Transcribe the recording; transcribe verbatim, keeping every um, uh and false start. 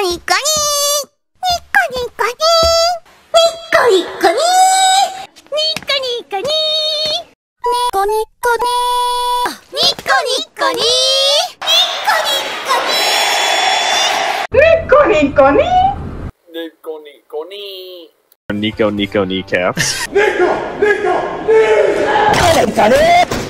ニコニーニコニコニーニコニコニーニコニコニーニコニコニーニコニコニーニコニコニーニコニコニー Nico, Nico, Nico. Nico, Nico, kneecaps. Nico, Nico, kneecaps!